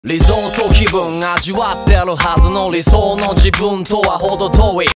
リゾート気分味わってるはずの理想の自分とは程遠い